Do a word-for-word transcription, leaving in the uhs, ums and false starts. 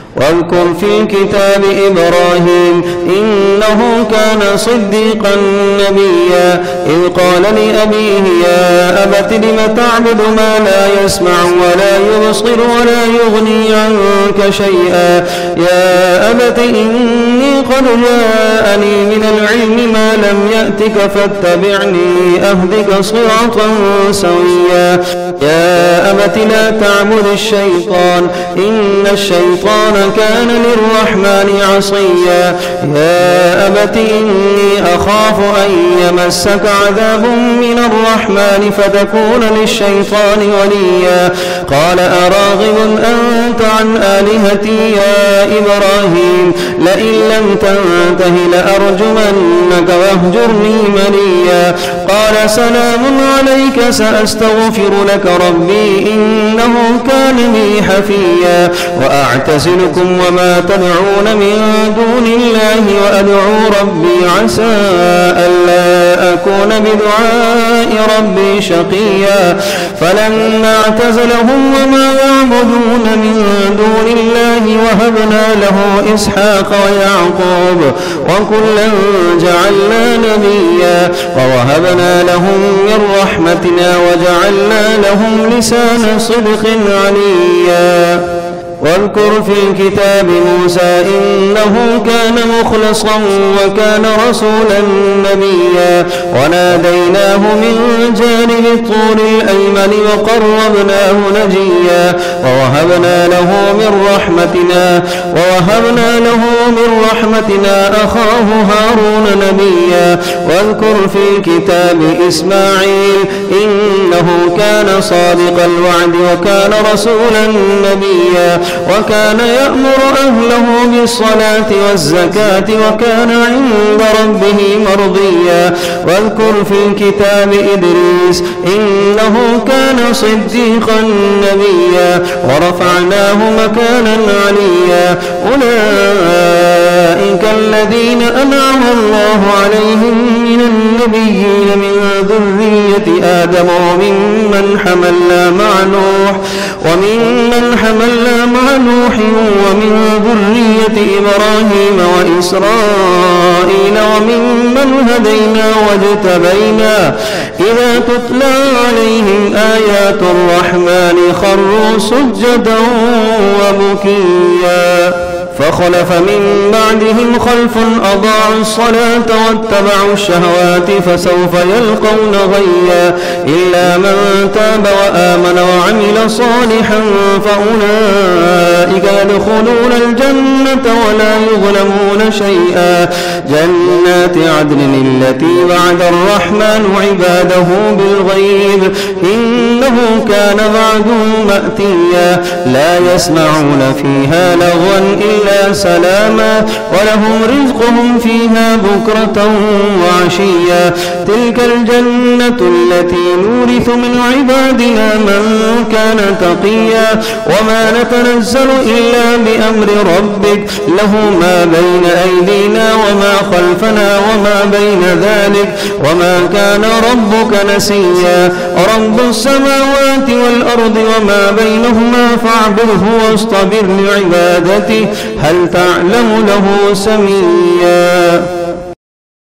واذكر في الكتاب إبراهيم إنه كان صديقا نبيا إذ قال لأبيه يا أبت لم تعبد ما لا يسمع ولا يبصر ولا يغني عنك شيئا يا أبت إني قد جاءني من العلم ما لم يأتك فاتبعني أهدك صراطا سويا يا أبت لا تعبد الشيطان إن الشيطان كان للرحمن عصيا يا أبت إني أخاف أن يمسك عذاب من الرحمن فتكون للشيطان وليا قال أراغب أنت عن آلهتي يا إبراهيم لئن لم تنته لأرجمنك واهجرني مليا قال سلام عليك سأستغفر لك ربي إنه كان بي حفيا وأعتزلكم وما تدعون من دون الله وأدعو ربي عسى ألا أكون بدعاء ربي شقيا فلما اعتزلهم وما يعبدون من دون الله وهبنا له إسحاق ويعقوب وكلا جعلنا نبيا ووهبنا لهم من رحمتنا وجعلنا لهم لسان صدق عليا واذكر في الكتاب موسى إنه كان مخلصا وكان رسولا نبيا وناديناه من جانب الطور الأيمن وقربناه نجيا ووهبنا له من رحمتنا ووهبنا له من رحمتنا أخاه هارون نبيا واذكر في الكتاب إسماعيل إنه كان صادق الوعد وكان رسولا نبيا وكان يأمر أهله بالصلاة والزكاة وكان عند ربه مرضيا واذكر في الكتاب إدريس إنه كان صديقا نبيا ورفعناه مكانا عليا أولئك الذين أنعم الله عليهم من النبيين من ذرية آدم وممن حملنا مع نوح وممن حملنا مع نوح ومن ذرية إبراهيم وإسرائيل وممن هدينا واجتبينا إذا تتلى عليهم آيات الرحمن خروا سجدا وبكيا فخلف من بعدهم خلف أضاعوا الصلاة واتبعوا الشهوات فسوف يلقون غيا إلا من تاب وآمن وعمل صالحا فأولئك يدخلون الجنة ولا يظلمون شيئا جنات عدن التي وعد الرحمن عباده بالغيب إنه كان وعده مأتيا لا يسمعون فيها لغوا إلا سلاما ولهم رزقهم فيها بكرة وعشيا تلك الجنة التي نورث من عبادنا من كان تقيا وما نتنزل إلا بأمر ربك له ما بين أيدينا وما خلفنا وما بين ذلك وما كان ربك نسيا رب السماوات والأرض وما بينهما فاعبده واصطبر لعبادته هل تعلم له سميا